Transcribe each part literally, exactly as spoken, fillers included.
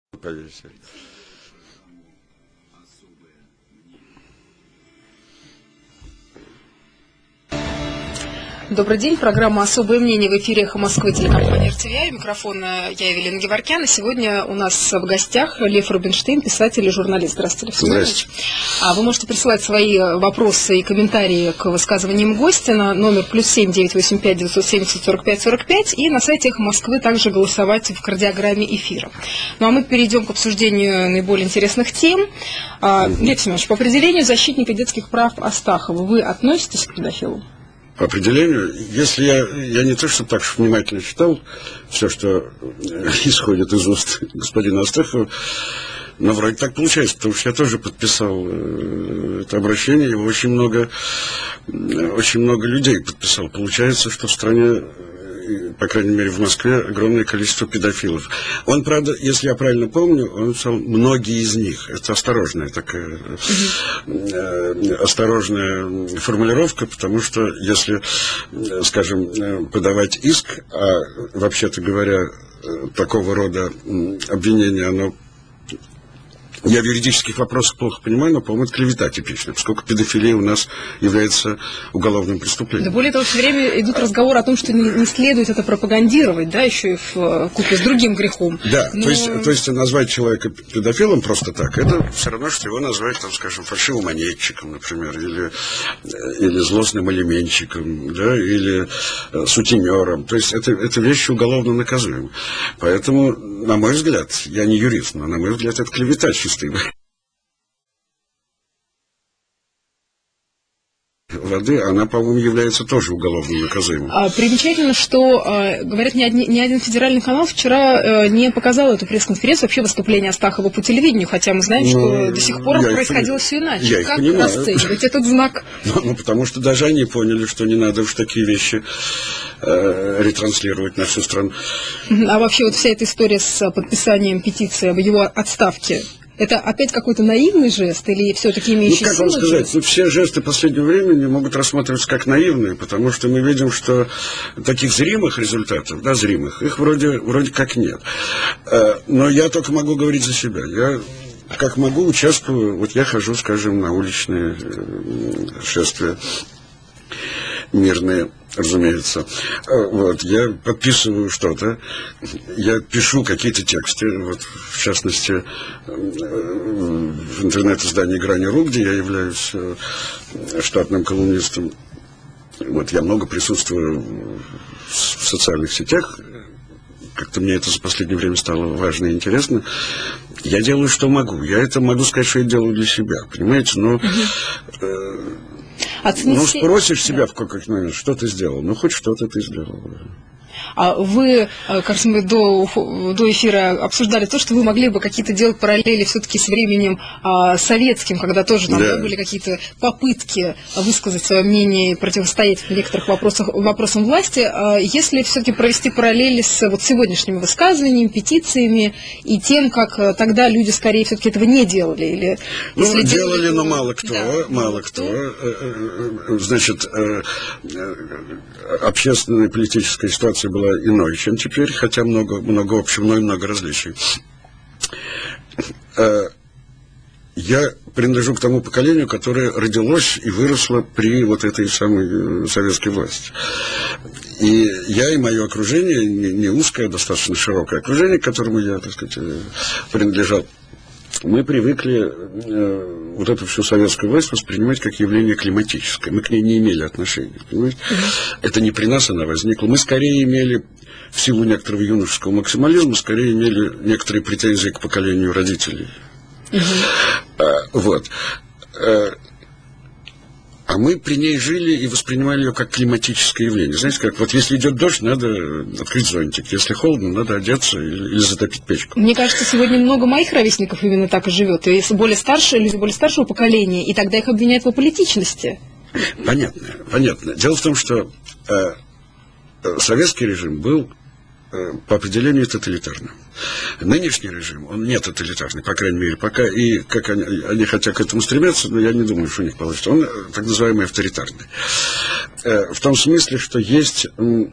Повесили. Добрый день. Программа «Особое мнение» в эфире «Эхо Москвы», телекомпания эр тэ вэ. Микрофон я, Евелина Геворкян. И сегодня у нас в гостях Лев Рубинштейн, писатель и журналист. Здравствуйте, Лев. Здравствуйте. А вы можете присылать свои вопросы и комментарии к высказываниям гостя на номер плюс семь девятьсот восемьдесят пять девятьсот семьдесят сорок пять сорок пять и на сайте «Эхо Москвы» также голосовать в кардиограмме эфира. Ну а мы перейдем к обсуждению наиболее интересных тем. Лев Семенович, по определению защитника детских прав Астахова вы относитесь к педофилу? По определению, если я, я не то, что так внимательно читал все, что исходит из уст господина Астахова, но вроде так получается, потому что я тоже подписал это обращение, его очень много, очень много людей подписал. Получается, что в стране, по крайней мере в Москве, огромное количество педофилов. Он, правда, если я правильно помню, он писал «многие из них». Это осторожная такая, э, осторожная формулировка, потому что если, скажем, подавать иск, а вообще-то говоря, такого рода обвинение, оно... Я в юридических вопросах плохо понимаю, но, по-моему, это клевета типичная, поскольку педофилия у нас является уголовным преступлением. Да более того, все время идут разговоры о том, что не, не следует это пропагандировать, да, еще и в купе с другим грехом. Да, но... то есть, то есть назвать человека педофилом просто так, это все равно, что его назвать, там, скажем, фальшивомонетчиком, например, или, или злостным алиментчиком, да, или э, сутенером. То есть это, это вещи уголовно наказуемые. Поэтому, на мой взгляд, я не юрист, но, на мой взгляд, это клевета чистая воды, она, по-моему, является тоже уголовно наказуемой. А, примечательно, что, а, говорят, ни, одни, ни один федеральный канал вчера а, не показал эту пресс-конференцию, вообще выступление Астахова по телевидению, хотя мы знаем, ну, что до сих пор происходило пони... все иначе. Я как расценивать этот знак? Ну, ну, потому что даже они поняли, что не надо уж такие вещи э, ретранслировать на всю страну. А вообще вот вся эта история с подписанием петиции об его отставке, это опять какой-то наивный жест или все-таки имеющий силу? Ну, как вам сказать, жест? Ну, все жесты последнего времени могут рассматриваться как наивные, потому что мы видим, что таких зримых результатов, да, зримых, их вроде, вроде как нет. Но я только могу говорить за себя. Я, как могу, участвую, вот я хожу, скажем, на уличные шествия мирные, разумеется. Вот, я подписываю что-то, я пишу какие-то тексты, вот, в частности, в интернет-издании «Грани.ру», где я являюсь штатным колумнистом. Вот, я много присутствую в социальных сетях, как-то мне это за последнее время стало важно и интересно. Я делаю, что могу. Я это могу сказать, что я делаю для себя, понимаете, но... Э, Ну, спросишь себя в какой-то момент, что ты сделал? Ну, хоть что-то ты сделал. А вы, кажется, мы до, до эфира обсуждали то, что вы могли бы какие-то делать параллели все-таки с временем а, советским, когда тоже там, да. Да, были какие-то попытки высказать свое мнение и противостоять в некоторых вопросах, вопросам власти. А если все-таки провести параллели с вот сегодняшними высказываниями, петициями и тем, как тогда люди скорее все-таки этого не делали? Или, ну, если делали, делали, но мало кто, да, мало кто. Значит, общественная и политическая ситуация была иной, чем теперь, хотя много, много общего, но и много различий. Я принадлежу к тому поколению, которое родилось и выросло при вот этой самой советской власти. И я, и мое окружение, не, не узкое, а достаточно широкое окружение, к которому я, так сказать, принадлежал, мы привыкли э, вот эту всю советскую власть воспринимать как явление климатическое. Мы к ней не имели отношения, понимаете? Mm-hmm. Это не при нас она возникла. Мы скорее имели, в силу некоторого юношеского максимализма, скорее имели некоторые претензии к поколению родителей. Mm-hmm. А, вот. А, а мы при ней жили и воспринимали ее как климатическое явление. Знаете, как вот если идет дождь, надо открыть зонтик. Если холодно, надо одеться или, или затопить печку. Мне кажется, сегодня много моих ровесников именно так и живет. И если более старшие, люди более старшего поколения, и тогда их обвиняют в аполитичности. Понятно, понятно. Дело в том, что э, советский режим был э, по определению тоталитарным. Нынешний режим, он не тоталитарный, по крайней мере, пока, и как они, они хотят к этому стремятся, но я не думаю, что у них получится. Он так называемый авторитарный. Э, в том смысле, что есть... Э,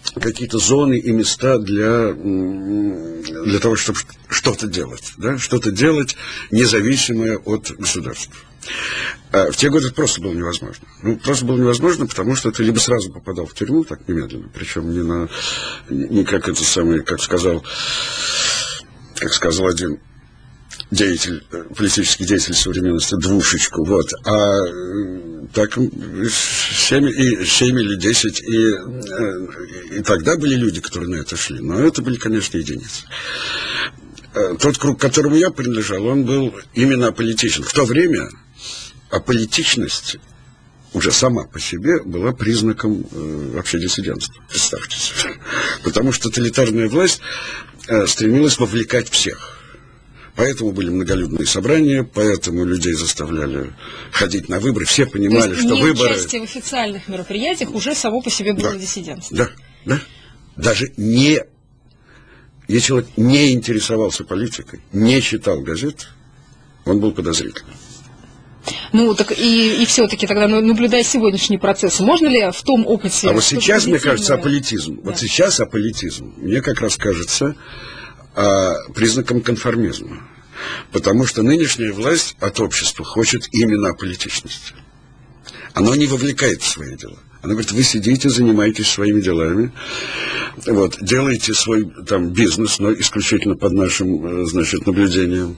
какие-то зоны и места для, для того, чтобы что-то делать, да? Что-то делать независимое от государства. А в те годы это просто было невозможно. Ну, просто было невозможно, потому что ты либо сразу попадал в тюрьму, так немедленно, причем не на, не как это самое, как сказал, как сказал один деятель, политический деятель современности, двушечку, вот, а так семь, и, семь или десять, и, и тогда были люди, которые на это шли, но это были, конечно, единицы. Тот круг, к которому я принадлежал, он был именно аполитичен. В то время аполитичность уже сама по себе была признаком э, вообще диссидентства, представьте себе. Потому что тоталитарная власть э, стремилась вовлекать всех. Поэтому были многолюдные собрания, поэтому людей заставляли ходить на выборы. Все понимали, То есть что не выборы... участие в официальных мероприятиях уже само по себе было да, диссидентство. Да, да. Даже не... Если человек не интересовался политикой, не читал газет, он был подозрительным. Ну, так и, и все-таки тогда, наблюдая сегодняшние процессы, можно ли в том опыте... А вот сейчас, мне кажется, аполитизм. Да. Вот сейчас аполитизм, мне как раз кажется, а, признаком конформизма. Потому что нынешняя власть от общества хочет именно аполитичности. Оно не вовлекает в свои дела. Она говорит, вы сидите, занимаетесь своими делами, вот, делаете свой там бизнес, но исключительно под нашим, значит, наблюдением.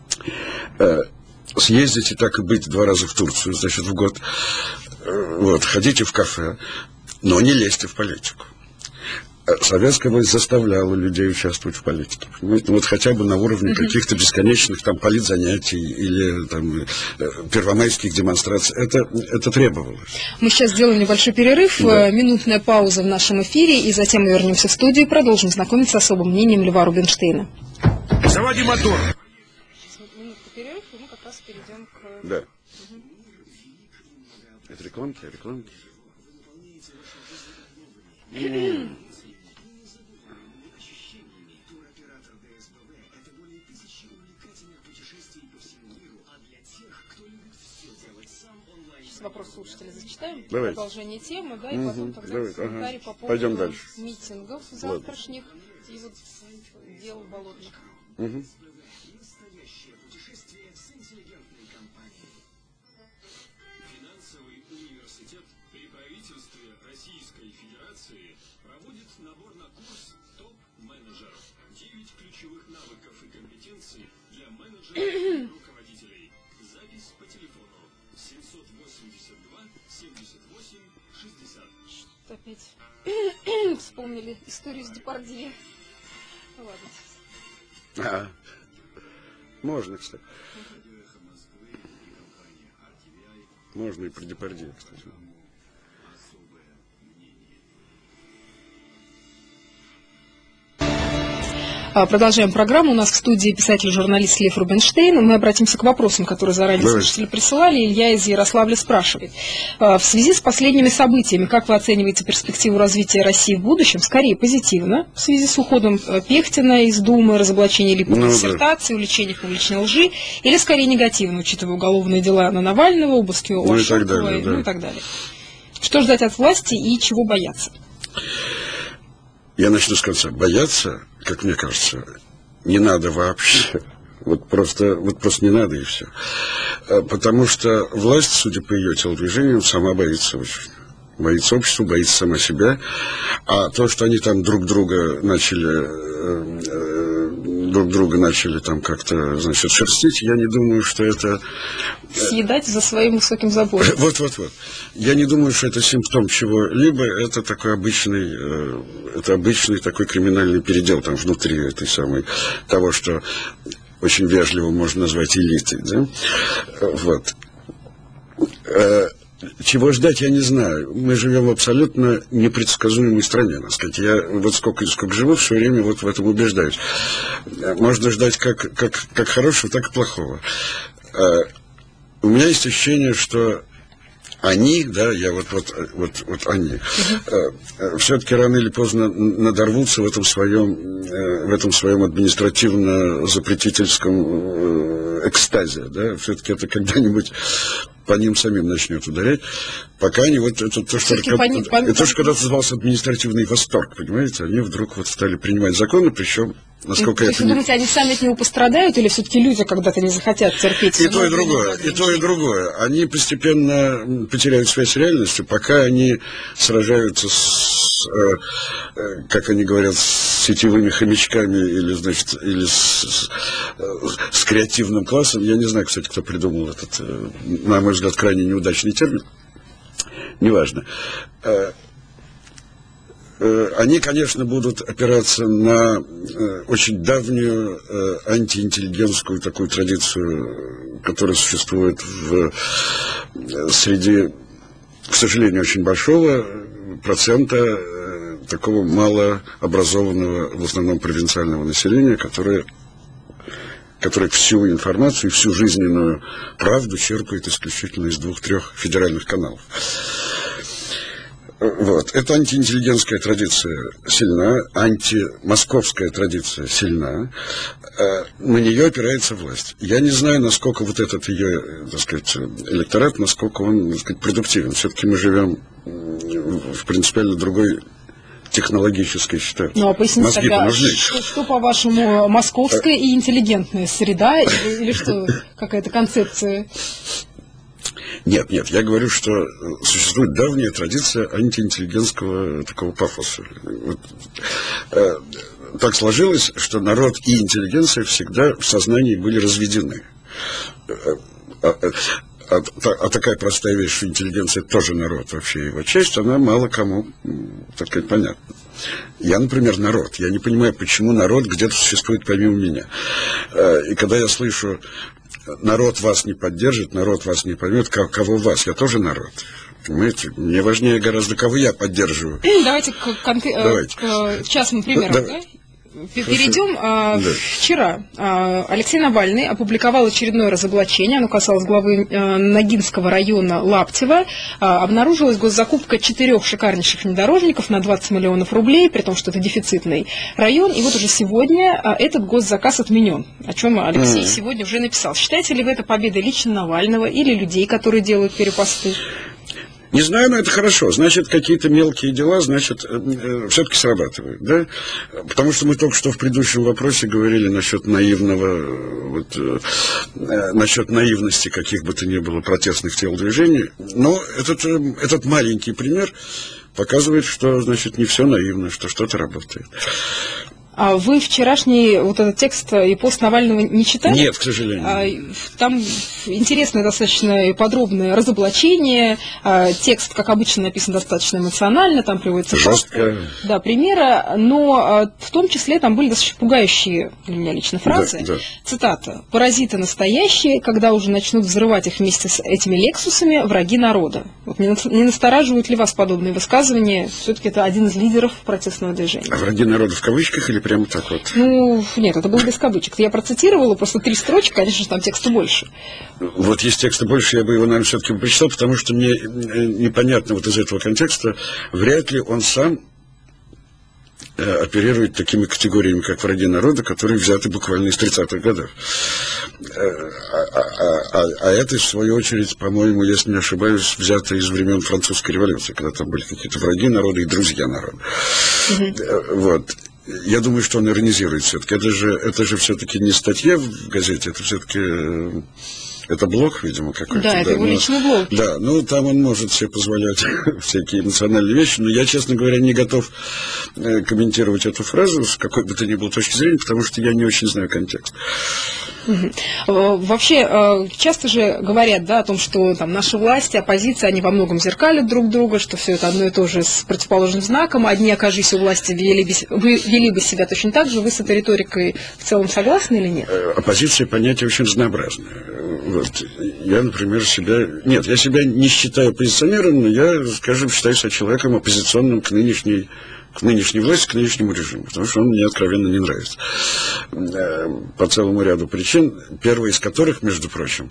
Съездите, так и быть, два раза в Турцию, значит, в год. Вот, ходите в кафе, но не лезьте в политику. Советская власть заставляла людей участвовать в политике. Понимаете? Вот хотя бы на уровне каких-то бесконечных там политзанятий или там первомайских демонстраций. Это, это требовалось. Мы сейчас сделаем небольшой перерыв, да. Минутная пауза в нашем эфире, и затем мы вернемся в студию и продолжим знакомиться с особым мнением Льва Рубинштейна. Заводи мотор! Минутка перерыв, и мы как раз перейдем к... Да. Угу. Это рекламки, рекламки. Вопрос слушателя зачитаем. Давай. Продолжение темы, да, и угу. потом тогда Давай. комментарий Ага. по поводу Пойдем дальше. митингов завтрашних Ладно. И вот дел болотных. Угу. Финансовый университет при правительстве Российской Федерации проводит набор на курс топ-менеджеров. девять ключевых навыков и компетенций для менеджеров и руководителей. Запись по телефону семьсот восемьдесят два семьдесят восемь шестьдесят. Что опять вспомнили историю с Депардье. Ладно. А, можно, кстати. Можно и про Депардье, кстати. Продолжаем программу. У нас в студии писатель-журналист Лев Рубинштейн. Мы обратимся к вопросам, которые заранее Давай. слушатели присылали. Илья из Ярославля спрашивает. В связи с последними событиями, как вы оцениваете перспективу развития России в будущем? Скорее позитивно, в связи с уходом Пехтина из Думы, разоблачением липовой ну, диссертации, да. увлечением публичной лжи, или скорее негативно, учитывая уголовные дела на Навального, обыски у Лашукова, ну, да. ну и так далее? Что ждать от власти и чего бояться? Я начну с конца. Бояться, как мне кажется, не надо вообще. Вот просто, вот просто не надо и все. Потому что власть, судя по ее телодвижениям, сама боится очень. Боится общества, боится сама себя. А то, что они там друг друга начали, друг друга начали там как-то, значит, шерстить, я не думаю, что это... Съедать за своим высоким забором. Вот-вот-вот. Я не думаю, что это симптом чего-либо, это такой обычный, это обычный такой криминальный передел там внутри этой самой, того, что очень вежливо можно назвать элитой, да? Вот. Чего ждать, я не знаю. Мы живем в абсолютно непредсказуемой стране, так сказать. Я вот сколько, сколько живу, все время вот в этом убеждаюсь. Можно ждать как, как, как хорошего, так и плохого. У меня есть ощущение, что они, да, я вот, вот, вот, вот они, uh-huh. все-таки рано или поздно надорвутся в этом своем, в этом своем административно-запретительском экстазе, да, все-таки это когда-нибудь по ним самим начнет ударять, пока они вот это то, что, Всё-таки по ним- по- это, что когда-то назывался административный восторг, понимаете, они вдруг вот стали принимать законы, причем, насколько То я есть вы понимаю... думаете, они сами от него пострадают, или все-таки люди когда-то не захотят терпеть? И то, и другое, и то, и другое. Они постепенно потеряют связь с реальностью, пока они сражаются с, э, э, как они говорят, с сетевыми хомячками или, значит, или с, с, э, с креативным классом. Я не знаю, кстати, кто придумал этот, э, на мой взгляд, крайне неудачный термин. Неважно. Э, Они, конечно, будут опираться на э, очень давнюю э, антиинтеллигентскую такую традицию, которая существует в э, среди, к сожалению, очень большого процента э, такого малообразованного, в основном провинциального населения, которое, которое всю информацию и всю жизненную правду черпает исключительно из двух-трех федеральных каналов. Вот. Эта антиинтеллигентская традиция сильна, антимосковская традиция сильна, э, на нее опирается власть. Я не знаю, насколько вот этот ее, так сказать, электорат, насколько он, так сказать, продуктивен. Все-таки мы живем в принципиально другой технологической, считаю. Ну, а поясните Мозги-то тогда, нужны. что, что, по-вашему, московская и интеллигентная среда, или, или что, какая-то концепция? Нет, нет, я говорю, что существует давняя традиция антиинтеллигентского такого пафоса. Вот, э, так сложилось, что народ и интеллигенция всегда в сознании были разведены. А, а, а, а такая простая вещь, что интеллигенция тоже народ, вообще его часть, она мало кому, так сказать, понятна. Я, например, народ. Я не понимаю, почему народ где-то существует помимо меня. И когда я слышу: народ вас не поддержит, народ вас не поймет, кого вас, я тоже народ. Понимаете? Мне важнее гораздо, кого я поддерживаю. Давайте к, конкре- Давайте. к частным примерам. Да, Да? Перейдем. А, Да. Вчера а, Алексей Навальный опубликовал очередное разоблачение. Оно касалось главы а, Ногинского района Лаптева. А, обнаружилась госзакупка четырех шикарнейших внедорожников на двадцать миллионов рублей, при том, что это дефицитный район. И вот уже сегодня а, этот госзаказ отменен, о чем Алексей mm. сегодня уже написал. Считаете ли вы это победой лично Навального или людей, которые делают перепосты? Не знаю, но это хорошо. Значит, какие-то мелкие дела, значит, э, э, все-таки срабатывают, да? Потому что мы только что в предыдущем вопросе говорили насчет наивного, э, вот, э, э, насчет наивности каких бы то ни было протестных телодвижений. Но этот, э, этот маленький пример показывает, что, значит, не все наивно, что что-то работает. А вы вчерашний вот этот текст и пост Навального не читали? Нет, к сожалению. Там интересное достаточно и подробное разоблачение. Текст, как обычно, написан достаточно эмоционально, там приводится жестко. Да, примеры, но в том числе там были достаточно пугающие для меня лично фразы. Да, да. Цитата: «Паразиты настоящие, когда уже начнут взрывать их вместе с этими лексусами, враги народа». Вот не настораживают ли вас подобные высказывания? Все-таки это один из лидеров протестного движения. А враги народа в кавычках или прямо так вот? Ну, нет, это было без кавычек. Я процитировала просто три строчки, конечно же, там текста больше. Вот есть текста больше, я бы его, наверное, все-таки прочитал, потому что мне непонятно вот из этого контекста, вряд ли он сам оперирует такими категориями, как враги народа, которые взяты буквально из тридцатых годов. А, а, а, а это, в свою очередь, по-моему, если не ошибаюсь, взято из времен французской революции, когда там были какие-то враги народа и друзья народа. Mm-hmm. Вот. Я думаю, что он иронизирует все-таки. Это же, это же все-таки не статья в газете, это все-таки... Это блог, видимо, какой-то. Да, это его но, личный блог. Да, ну там он может себе позволять всякие эмоциональные вещи, но я, честно говоря, не готов э, комментировать эту фразу с какой бы то ни было точки зрения, потому что я не очень знаю контекст. Угу. Вообще, часто же говорят, да, о том, что там наши власти, оппозиция, они во многом зеркалят друг друга, что все это одно и то же с противоположным знаком. Одни, окажись у власти, вели бы, вели бы себя точно так же. Вы с этой риторикой в целом согласны или нет? Оппозиция — понятие очень разнообразное. Вот. Я, например, себя... Нет, я себя не считаю оппозиционером, но я, скажем, считаю себя человеком оппозиционным к нынешней, к нынешней власти, к нынешнему режиму, потому что он мне откровенно не нравится. По целому ряду причин, первая из которых, между прочим,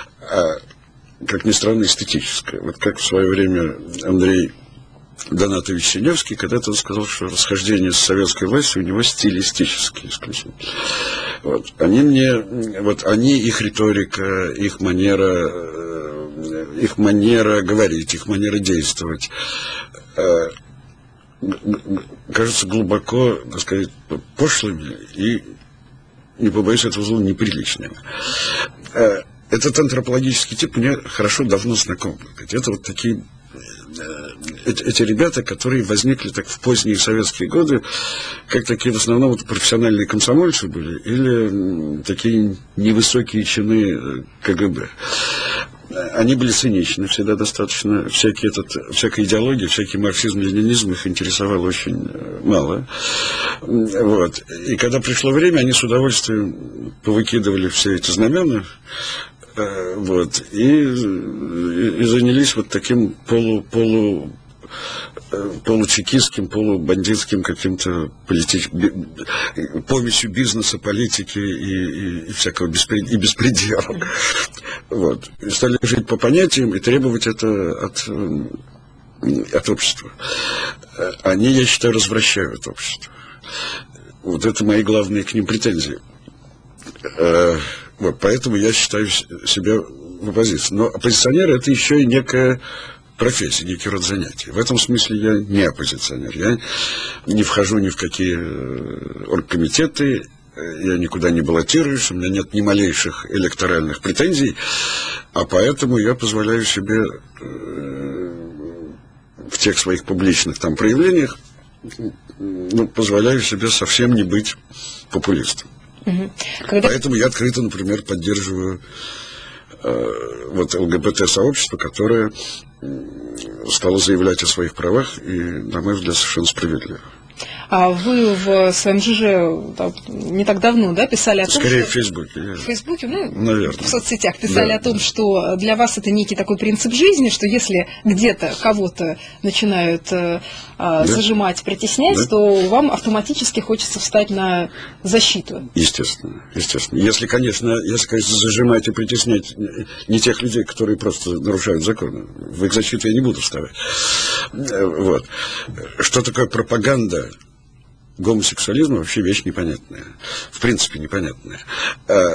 как ни странно, эстетическая. Вот как в свое время Андрей Донатович Синевский когда-то сказал, что расхождение с советской властью у него стилистические исключительно. Вот. Они мне, вот они, их риторика, их манера их манера говорить, их манера действовать кажутся глубоко, так сказать, пошлыми и, не побоюсь этого слова, неприличными. Этот антропологический тип мне хорошо давно знаком. Это вот такие эти, эти ребята, которые возникли так в поздние советские годы, как такие в основном вот профессиональные комсомольцы были, или такие невысокие чины КГБ. Они были циничны, всегда достаточно, всякий этот, всякая идеология, всякий марксизм, ленинизм их интересовал очень мало. Вот. И когда пришло время, они с удовольствием повыкидывали все эти знамена, вот, и, и, и занялись вот таким полу, полу, получекистским, полубандитским каким-то политич... помесью бизнеса, политики и, и, и всякого беспред... и беспредела. Вот. И стали жить по понятиям и требовать это от, от общества. Они, я считаю, развращают общество. Вот это мои главные к ним претензии. Вот, поэтому я считаю себя в оппозиции. Но оппозиционер — это еще и некая профессия, некий род занятий. В этом смысле я не оппозиционер. Я не вхожу ни в какие оргкомитеты, я никуда не баллотируюсь, у меня нет ни малейших электоральных претензий, а поэтому я позволяю себе в тех своих публичных там проявлениях, ну, позволяю себе совсем не быть популистом. Угу. Когда... Поэтому я открыто, например, поддерживаю э, вот ЛГБТ-сообщество, которое стало заявлять о своих правах, и, на мой взгляд, совершенно справедливо. А вы в своем ЖЖ да, не так давно, да, писали о том, Скорее что... в Фейсбуке. Я... В Фейсбуке, ну, наверное. В соцсетях писали да, о том, да. что для вас это некий такой принцип жизни, что если где-то кого-то начинают э, да. зажимать, притеснять, да. то вам автоматически хочется встать на защиту. Естественно, естественно. Если, конечно, если, конечно, зажимать и притеснять не тех людей, которые просто нарушают законы, в их защиту я не буду вставать. Вот. Что такое пропаганда гомосексуализма? Вообще вещь непонятная. В принципе, непонятная. А,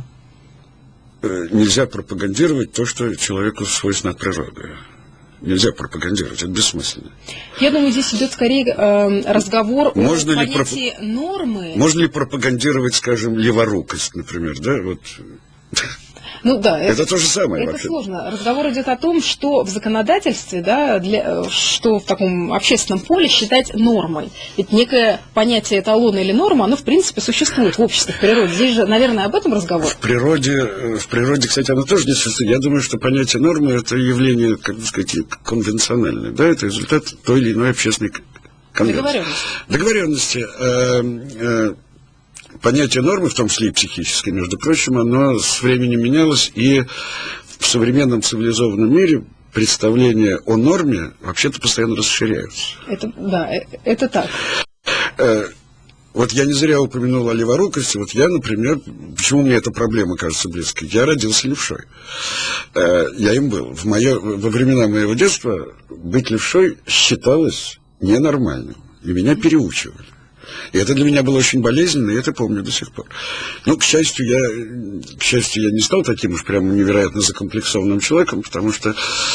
нельзя пропагандировать то, что человеку свойственно от природы. Нельзя пропагандировать, это бессмысленно. Я думаю, здесь идет скорее э, разговор можно о ли понятии проп... нормы. Можно ли пропагандировать, скажем, леворукость, например, да? Вот. Ну да, это, это то же самое. Это вообще. Сложно. Разговор идет о том, что в законодательстве, да, для, что в таком общественном поле считать нормой. Ведь некое понятие эталона или норма, оно в принципе существует в обществе, в природе. Здесь же, наверное, об этом разговор. В природе, в природе, кстати, оно тоже не существует. Я думаю, что понятие нормы — это явление, как бы сказать, конвенциональное. Да, это результат той или иной общественной конвенции. Договоренности. Договоренности. Э, э, Понятие нормы, в том числе и психическое, между прочим, оно с временем менялось, и в современном цивилизованном мире представления о норме вообще-то постоянно расширяются. Это, да, это так. Вот я не зря упомянул о леворукости. Вот я, например, почему мне эта проблема кажется близкой? Я родился левшой. Я им был. В мое, во времена моего детства быть левшой считалось ненормальным, и меня переучивали. И это для меня было очень болезненно, и это помню до сих пор. Ну, к счастью, я, к счастью, я не стал таким уж прямо невероятно закомплексованным человеком, потому что,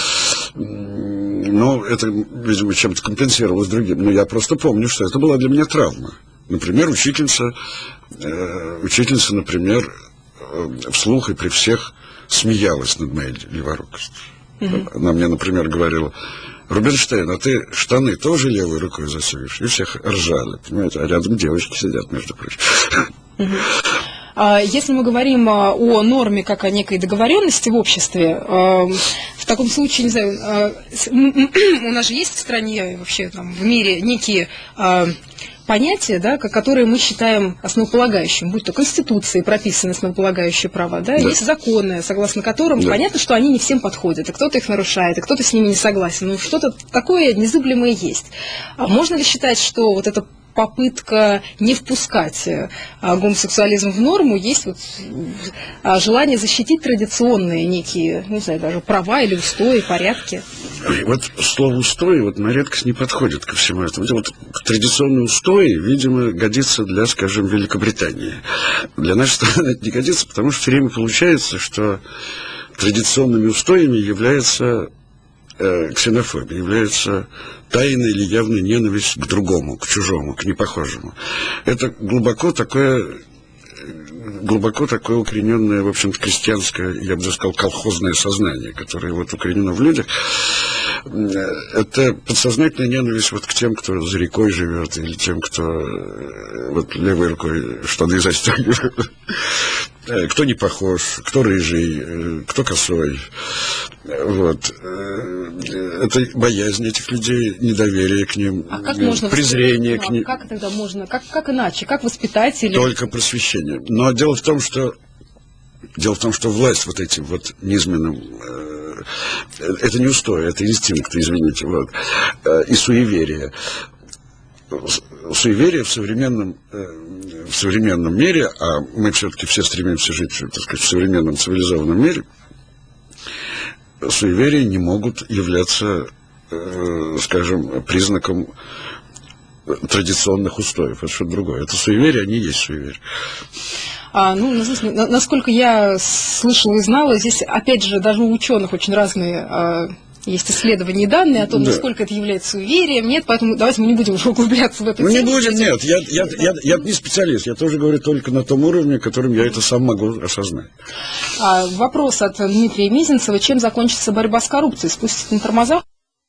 ну, это, видимо, чем-то компенсировалось другим. Но я просто помню, что это была для меня травма. Например, учительница, э, учительница, например, э, вслух и при всех смеялась над моей леворукостью. Mm-hmm. Она мне, например, говорила: Рубинштейн, а ты штаны тоже левой рукой засовишь? И всех ржали, понимаете, а рядом девочки сидят, между прочим. Если мы говорим о норме как о некой договоренности в обществе, в таком случае, не знаю, у нас же есть в стране, вообще там, в мире некие понятия, да, которые мы считаем основополагающим, будь то Конституцией прописаны основополагающие права, да, да. Есть законы, согласно которым да. понятно, что они не всем подходят, и кто-то их нарушает, и кто-то с ними не согласен, но что-то такое незыблемое есть. А можно ли считать, что вот это попытка не впускать гомосексуализм в норму, есть вот желание защитить традиционные некие, не знаю, даже права или устои, порядки? Вот слово «устои» вот на редкость не подходит ко всему этому. Вот традиционные устои, видимо, годится для, скажем, Великобритании. Для нашей страны это не годится, потому что все время получается, что традиционными устоями является э, ксенофобия, является тайная или явная ненависть к другому, к чужому, к непохожему. Это глубоко такое, глубоко такое укорененное, в общем-то, крестьянское, я бы даже сказал, колхозное сознание, которое вот укоренено в людях. Это подсознательная ненависть вот к тем, кто за рекой живет, или тем, кто вот левой рукой штаны застегивает. Кто не похож, кто рыжий, кто косой. Вот. Это боязнь этих людей, недоверие к ним, а как можно презрение к ним. Как тогда можно, как, как иначе, как воспитать? Или... Только просвещение. Но дело в том, что дело в том, что власть вот этим вот низменным, э, это не устой, это инстинкт, извините, вот, э, и суеверие. Суеверие в современном, э, в современном мире, а мы все-таки все стремимся жить, так сказать, в современном цивилизованном мире, суеверия не могут являться, э, скажем, признаком традиционных устоев. Это что-то другое. Это суеверия, они и есть суеверия. А, ну, насколько я слышала и знала, здесь, опять же, даже у ученых очень разные а, есть исследования и данные о том, да, насколько это является суеверием. Нет, поэтому давайте мы не будем уже углубляться в эту ну, тему. Ну, не будем, нет. Я, я, я, я не специалист. Я тоже говорю только на том уровне, которым я это сам могу осознать. А, вопрос от Дмитрия Мизинцева. Чем закончится борьба с коррупцией? Спустить на тормозах?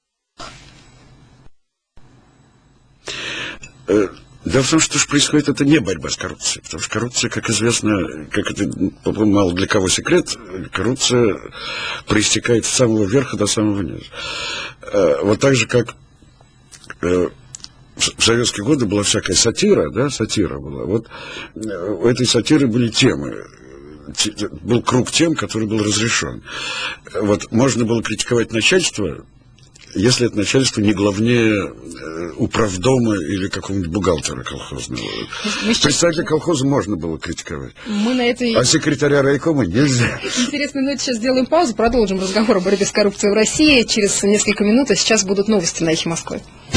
Дело в том, что происходит, это не борьба с коррупцией, потому что коррупция, как известно, как это, мало для кого секрет, коррупция проистекает с самого верха до самого низа. Вот так же, как в советские годы была всякая сатира, да, сатира была, вот у этой сатиры были темы, был круг тем, который был разрешен. Вот можно было критиковать начальство, если это начальство не главнее управдома или какого-нибудь бухгалтера колхозного. Представителя колхоза можно было критиковать. Мы на этой... А секретаря райкома нельзя. Интересно, но сейчас сделаем паузу, продолжим разговор о борьбе с коррупцией в России через несколько минут, а сейчас будут новости на Эхе Москвы.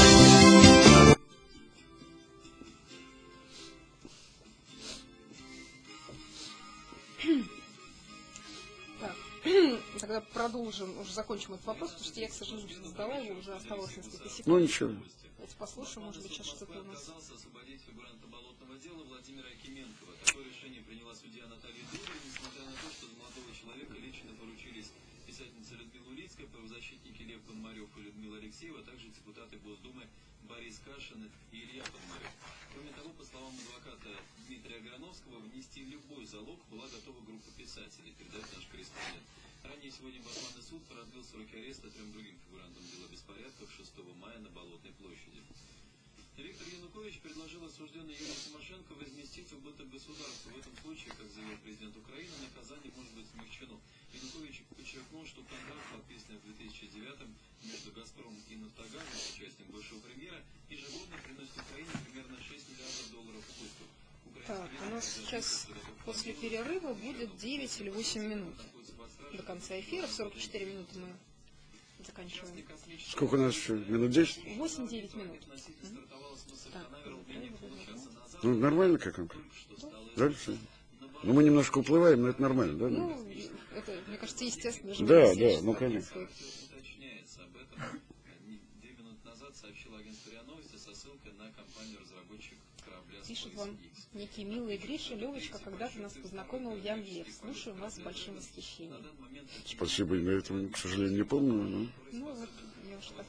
Тогда продолжим, уже закончим этот вопрос, потому что я, к сожалению, задала его, уже осталось несколько секунд. Ну ничего. Давайте послушаем, может быть, сейчас что-то у нас. Освободить фигуранта болотного дела Владимира Акименкова. Такое решение приняла судья Наталья Дура, несмотря на то, что за молодого человека лично поручились писательница Людмила Улицкая, правозащитники Лев Пономарев и Людмила Алексеева, а также депутаты Госдумы Борис Кашин и Илья Пономарев. Кроме того, по словам адвоката Дмитрия Аграновского, внести любой залог была готова группа писателей, передает наш корреспондент. Ранее сегодня Басманный суд продлил сроки ареста трем другим фигурантам дела беспорядков шестого мая на Болотной площади. Виктор Янукович предложил осужденной Юлии Тимошенко возместить убыток государству. В этом случае, как заявил президент Украины, наказание может быть смягчено. Янукович подчеркнул, что контракт, подписанный в две тысячи девятом между «Газпромом» и «Нафтогазом» с участием бывшего премьера, ежегодно приносит Украине примерно шесть миллиардов долларов убытков. Так, у нас сейчас после перерыва будет девять или восемь минут до конца эфира. В сорок четыре минуты мы заканчиваем. Сколько у нас еще? Минут десять? восемь-девять минут. Так, ну, нормально как он? Да? Ну, мы немножко уплываем, но это нормально, да? Ну, это, мне кажется, естественно. Да, да, ну, конечно. Уточняется об этом. Две минуты назад сообщила агентство РИА Новости со ссылкой на компанию разработчик корабля Пишет вам некий милый Гриша Левочка, когда-то нас познакомил Ян Лев. Слушаю вас с большим восхищением. Спасибо, я этого, к сожалению, не помню. Но... Ну, вот, я уж так...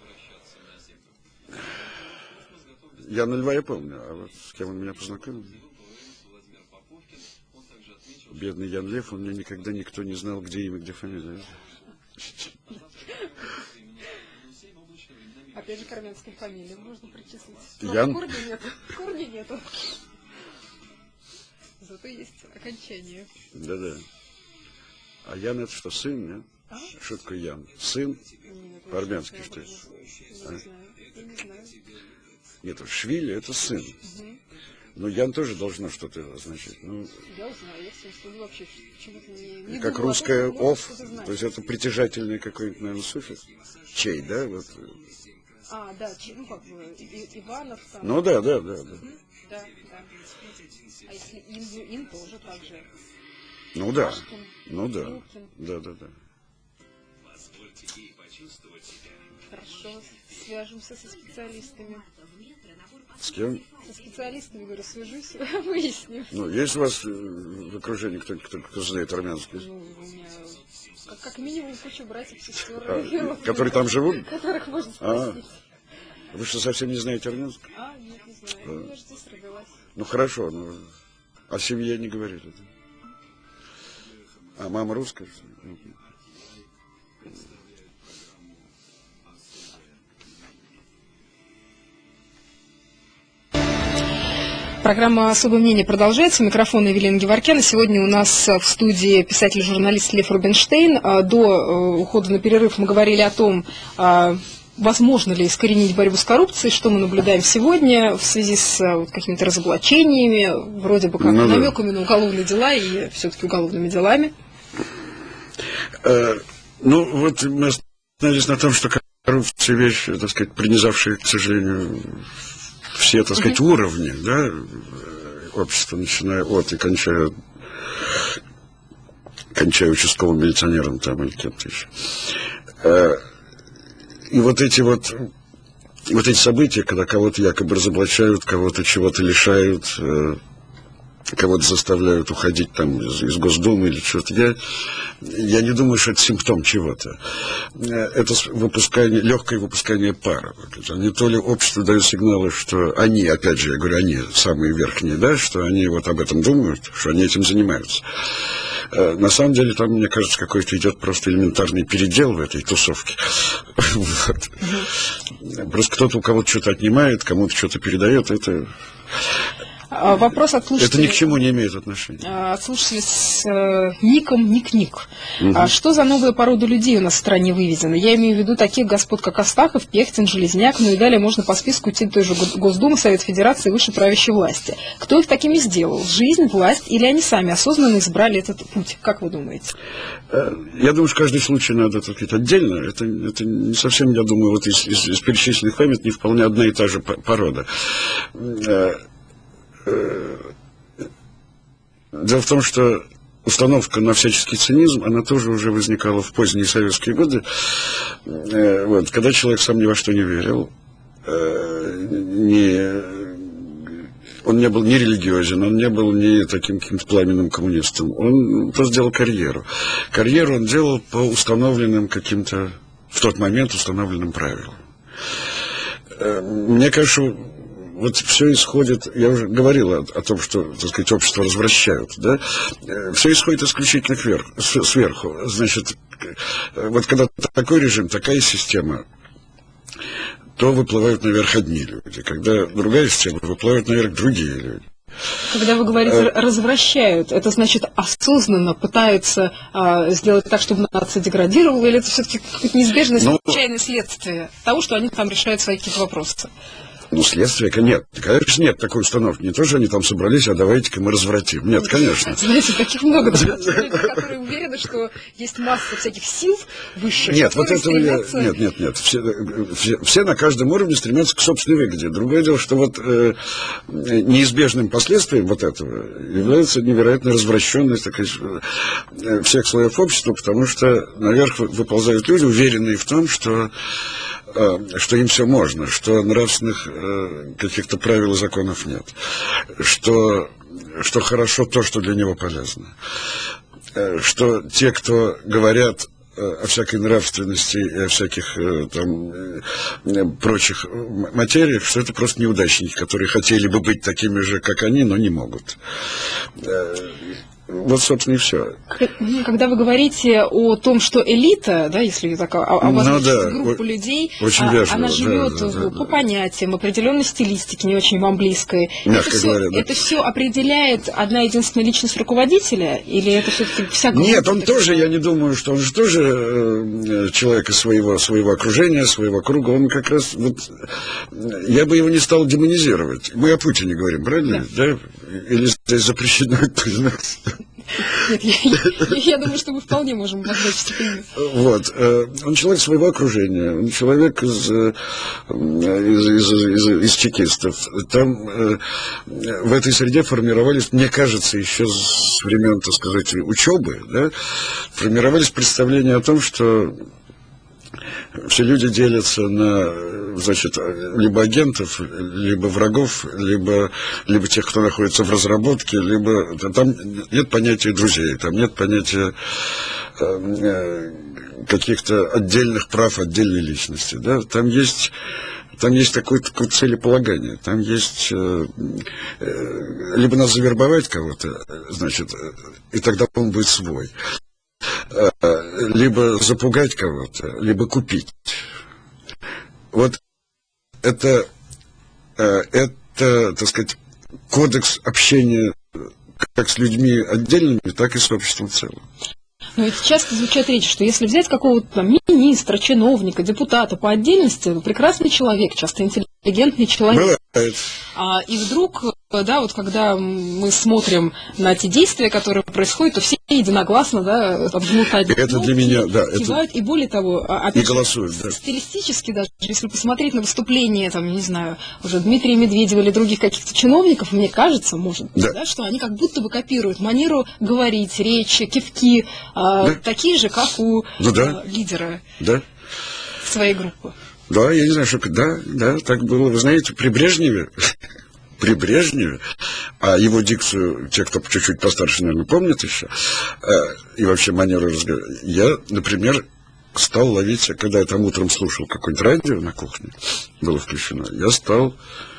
Яна Льва я помню, а вот с кем он меня познакомил? Бедный Ян Лев, он мне никогда никто не знал, где имя, где фамилия. Опять же, к армянским фамилиям можно причислить. Ян? Корня нету. Корня нету. Зато есть окончание. Да-да. А Ян это что, сын, нет? А? Что такое Ян? Сын? По-армянски что это? Я не знаю. Я не знаю. Нет, Швили это сын. Угу. Но Ян тоже должно что-то означать. Ну, я узнаю, я все, что вообще почему-то не, не как думала, русская том, «ов», то есть это притяжательный какой-нибудь, наверное, суффикс. Чей, да? Вот. А, да, чей, ну как бы, и, Иванов там. Ну да, да, да. Да, угу. Да, да. А если Ин, Ин тоже так же. Ну да, Пашкин, ну да, Вилкин. да, да, да. почувствовать себя. Хорошо, свяжемся со специалистами. С кем? Со специалистами, говорю, свяжусь, выясню. Ну, есть у вас в окружении кто-нибудь, кто, кто знает армянский? Ну, у меня как, как минимум куча братьев, сестер. А, которые там живут? Которых можно А, спросить. вы что, совсем не знаете армянский? А, нет, не знаю. Я же здесь родилась. Ну, хорошо, но о семье не говорили. А мама русская? Программа «Особое мнение» продолжается. Микрофон Евелина Геворкян. Сегодня у нас в студии писатель и журналист Лев Рубинштейн. До ухода на перерыв мы говорили о том, возможно ли искоренить борьбу с коррупцией, что мы наблюдаем сегодня в связи с вот, какими-то разоблачениями, вроде бы как ну, намеками да. на уголовные дела и все-таки уголовными делами. Э, ну, вот мы остановились на том, что коррупция вещь, так сказать, принизавшая, к сожалению, все, так сказать, uh-huh. уровни, да, общества, начиная от и кончая, кончая участковым милиционером там или кем-то еще. И вот эти вот, вот эти события, когда кого-то якобы разоблачают, кого-то чего-то лишают, кого-то заставляют уходить там из, из Госдумы или что-то, я, я не думаю, что это симптом чего-то. Это выпускание, легкое выпускание пара. Они то ли обществу дают сигналы, что они, опять же, я говорю, они самые верхние, да, что они вот об этом думают, что они этим занимаются. На самом деле там, мне кажется, какой-то идет просто элементарный передел в этой тусовке. Вот. Просто кто-то у кого-то что-то отнимает, кому-то что-то передает, это... Вопрос от слушателя. Это ни к чему не имеет отношения. От слушателя с э, ником Ник-Ник. Угу. А что за новая порода людей у нас в стране выведена? Я имею в виду таких господ, как Астахов, Пехтин, Железняк, ну и далее можно по списку идти той же Госдумы, Совет Федерации, выше правящей власти. Кто их такими сделал? Жизнь, власть или они сами осознанно избрали этот путь? Как вы думаете? Я думаю, что каждый случай надо, так сказать, отдельно. Это, это не совсем, я думаю, вот из, из, из перечисленных памятников вполне одна и та же порода. Дело в том, что установка на всяческий цинизм, она тоже уже возникала в поздние советские годы, вот, когда человек сам ни во что не верил, не, он не был ни религиозен, он не был ни таким каким-то пламенным коммунистом, он просто делал карьеру. Карьеру он делал по установленным каким-то, в тот момент установленным правилам. Мне кажется, вот все исходит, я уже говорил о, о том, что, так сказать, общество развращают, да, все исходит исключительно кверху, сверху. Значит, вот когда такой режим, такая система, то выплывают наверх одни люди. Когда другая система, выплывают наверх другие люди. Когда вы говорите «развращают», это значит осознанно пытаются а, сделать так, чтобы нация деградировала, или это все-таки какое-то неизбежное Но... случайное следствие того, что они там решают свои какие-то вопросы? Ну, следствия, нет. Конечно, нет такой установки. Не то, что они там собрались, а давайте-ка мы развратим. Нет, конечно. Знаете, таких много, которые уверены, что есть масса всяких сил высших. Нет, вот этого я... Нет, нет, нет. Все, все, все на каждом уровне стремятся к собственной выгоде. Другое дело, что вот э, неизбежным последствием вот этого является невероятно развращенность такая, э, всех слоев общества, потому что наверх выползают люди, уверенные в том, что что им все можно, что нравственных э, каких-то правил и законов нет, что, что хорошо то, что для него полезно, э, что те, кто говорят э, о всякой нравственности и о всяких э, там, э, прочих материях, что это просто неудачники, которые хотели бы быть такими же, как они, но не могут. Э, Вот, собственно, и все. Когда вы говорите о том, что элита, да, если так обозначить ну, да, группу людей, очень вежливо, она живет да, да, по да. понятиям, определенной стилистике, не очень вам близкой. Мягко это, говоря, все, да. это все определяет одна единственная личность руководителя, или это все-таки вся группа? Нет, он тоже, я не думаю, что он же тоже э, человек из своего, своего окружения, своего круга. Он как раз, вот, я бы его не стал демонизировать. Мы о Путине говорим, правильно? Да. Да? Или здесь запрещено это признать? Нет, я, я, я думаю, что мы вполне можем обозначить это. Вот. Он человек своего окружения, он человек из, из, из, из, из чекистов. Там в этой среде формировались, мне кажется, еще с времен, так сказать, учебы, да, формировались представления о том, что все люди делятся на, значит, либо агентов, либо врагов, либо, либо тех, кто находится в разработке, либо там нет понятия друзей, там нет понятия э, каких-то отдельных прав отдельной личности, да, там есть... Там есть такое, такое целеполагание, там есть э, э, либо надо завербовать кого-то, значит, и тогда он будет свой, э, либо запугать кого-то, либо купить. Вот это, э, это, так сказать, кодекс общения как с людьми отдельными, так и с обществом в целом. Но ведь часто звучат речи, что если взять какого-то там министра, чиновника, депутата по отдельности, ну, прекрасный человек, часто интеллигентный человек. Бывает. А, и вдруг, да, вот когда мы смотрим на те действия, которые происходят, то все единогласно, да, там, жмут один это кнопки, для меня, да, кивают, это... и более того, опять и же, голосуют, да. стилистически даже, если посмотреть на выступления, там, не знаю, уже Дмитрия Медведева или других каких-то чиновников, мне кажется, может быть, да. Да, что они как будто бы копируют манеру говорить, речи, кивки, да. Такие же, как у ну, да. э, лидера да. своей группы. Да, я не знаю, что... Да, да, так было. Вы знаете, при Брежневе, при Брежневе, а его дикцию, те, кто чуть-чуть постарше, наверное, помнят еще, э, и вообще манеру разговора, я, например, стал ловить, когда я там утром слушал какое-нибудь радио на кухне, было включено, я стал,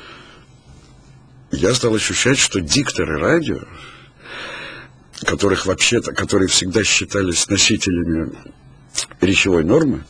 я стал ощущать, что дикторы радио, которых вообще-то, которые всегда считались носителями речевой нормы,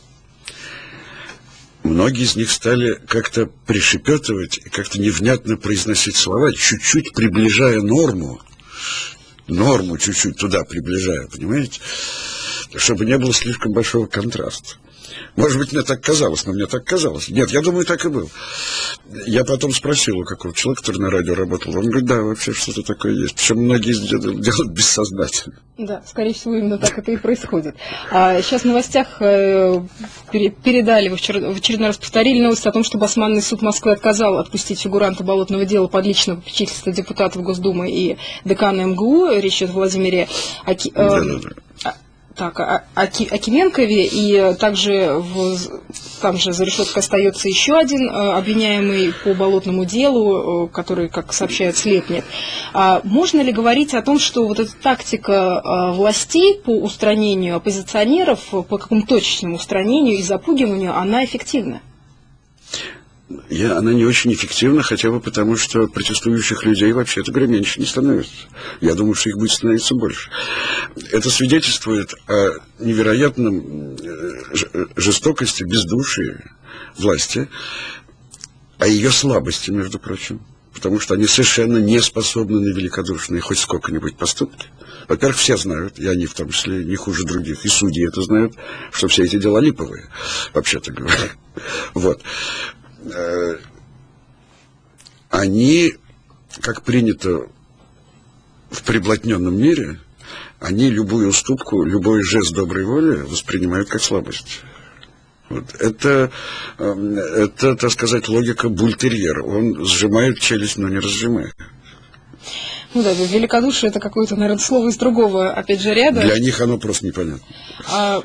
многие из них стали как-то пришепетывать и как-то невнятно произносить слова, чуть-чуть приближая норму, норму чуть-чуть туда приближая, понимаете, чтобы не было слишком большого контраста. Может быть, мне так казалось, но мне так казалось. Нет, я думаю, так и был. Я потом спросил у какого-то человека, который на радио работал, он говорит, да, вообще что-то такое есть. Причем многие делают бессознательно. Да, скорее всего, именно так это и происходит. А сейчас в новостях э, передали, в очередной раз повторили новость о том, что Басманный суд Москвы отказал отпустить фигуранта болотного дела под личное попечительство депутатов Госдумы и декана МГУ, речь идет о Владимире Аки... э, да, да, да. Так, о, о Акименкове, и также в, там же за решеткой остается еще один э, обвиняемый по болотному делу, э, который, как сообщают, слепнет. А можно ли говорить о том, что вот эта тактика э, властей по устранению оппозиционеров, по какому-то точечному устранению и запугиванию, она эффективна? Я, она не очень эффективна, хотя бы потому, что протестующих людей, вообще-то говоря, меньше не становится. Я думаю, что их будет становиться больше. Это свидетельствует о невероятном жестокости, бездушии власти, о ее слабости, между прочим. Потому что они совершенно не способны на великодушные хоть сколько-нибудь поступки. Во-первых, все знают, и они в том числе не хуже других, и судьи это знают, что все эти дела липовые, вообще-то говоря. Вот. Они, как принято в приблотненном мире, они любую уступку, любой жест доброй воли воспринимают как слабость. Вот. Это, это, так сказать, логика бультерьера. Он сжимает челюсть, но не разжимает. Ну да, великодушие — это какое-то, наверное, слово из другого, опять же, ряда. Для них оно просто непонятно. А...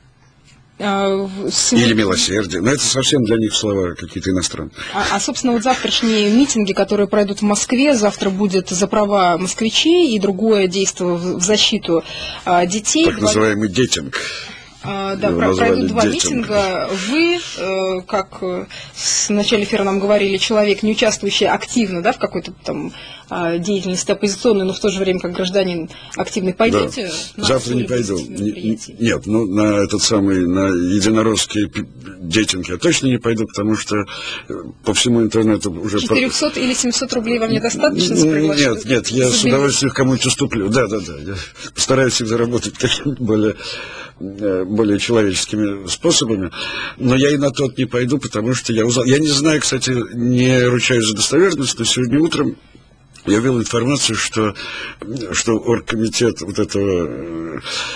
Или милосердие. Но это совсем для них слова какие-то иностранные. А, а, собственно, вот завтрашние митинги, которые пройдут в Москве, завтра будет за права москвичей и другое действие в, в защиту а, детей. Так называемый детинг. А, да, про, пройдут два детинг. митинга. Вы, э, как э, в начале эфира нам говорили, человек, не участвующий активно, да, в какой-то там э, деятельности оппозиционной, но в то же время как гражданин активный, пойдете? Да. Завтра не пойду. Нет, ну на этот самый, на единоросский детинг я точно не пойду, потому что по всему интернету уже... четыреста или семьсот рублей вам недостаточно за приглашение? Нет, нет, я с удовольствием кому-нибудь уступлю. Да, да, да. Я постараюсь всегда работать каким-то более... более человеческими способами, но я и на тот не пойду, потому что я узнал. Я не знаю, кстати, не ручаюсь за достоверность, но сегодня утром я ввел информацию, что, что оргкомитет вот этого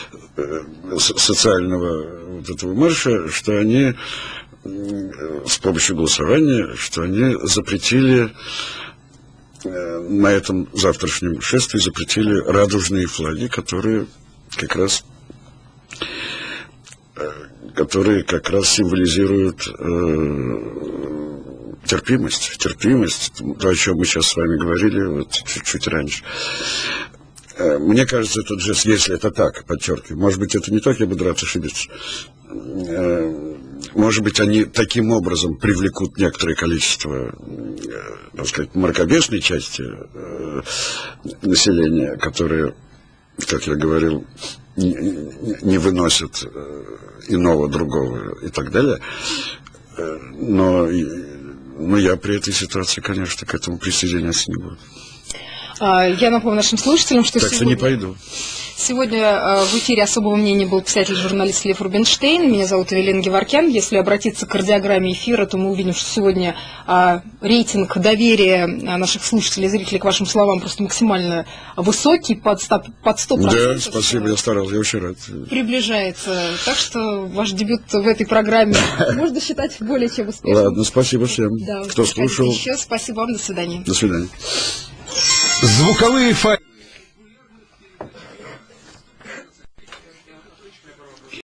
социального вот этого марша, что они с помощью голосования, что они запретили на этом завтрашнем шествии, запретили радужные флаги, которые как раз которые как раз символизируют э, терпимость, терпимость, то, о чем мы сейчас с вами говорили вот чуть-чуть раньше. Э, мне кажется, этот жест, если это так, подчеркиваю, может быть, это не так, я буду рад ошибиться, э, может быть, они таким образом привлекут некоторое количество, так сказать, мракобесной части э, населения, которые, как я говорил, не, не выносят э, иного, другого и так далее. Э, но, но я при этой ситуации, конечно, к этому присоединяться не буду. Я напомню нашим слушателям, что так сегодня... что не пойду. Сегодня в эфире особого мнения был писатель-журналист Лев Рубинштейн. Меня зовут Эвелина Геворкян. Если обратиться к кардиограмме эфира, то мы увидим, что сегодня а, рейтинг доверия наших слушателей и зрителей к вашим словам просто максимально высокий, под сто процентов. Да, спасибо, я старался, я очень рад. Приближается. Так что ваш дебют в этой программе можно считать более чем успешным. Ладно, спасибо всем, да, кто слушал. Еще спасибо вам, до свидания. До свидания. Звуковые файлы.